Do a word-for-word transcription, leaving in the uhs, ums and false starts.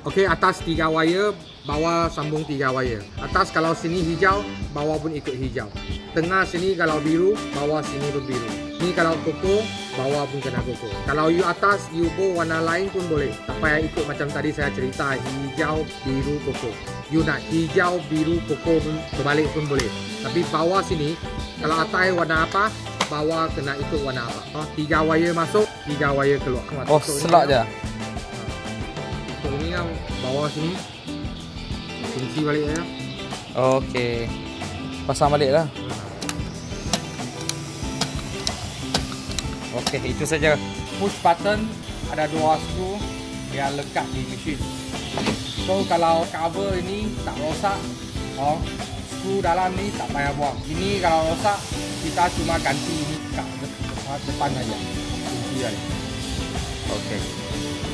Okey, atas tiga wire, bawah sambung tiga wire. Atas kalau sini hijau, bawah pun ikut hijau. Tengah sini kalau biru, bawah sini pun biru. Ni kalau koko, bawah pun kena koko. Kalau you atas, you pun warna lain pun boleh. Tak payah ikut macam tadi saya cerita, hijau, biru, koko. You nak hijau, biru, koko pun berbalik pun boleh. Tapi bawah sini, kalau atas warna apa, bawah kena ikut warna apa. Oh, tiga wire masuk, tiga wire keluar. Oh, selak je. Untuk ini yang bawah sini, kunci balik ya. Okey. Pasang balik lah. Okey, itu saja. Push button ada dua skru biar lekat di mesin. So kalau cover ini tak rosak, oh, skru dalam ni tak payah buang. Ini kalau rosak, kita cuma ganti ini kat depan aja. Kunci aja. Okey.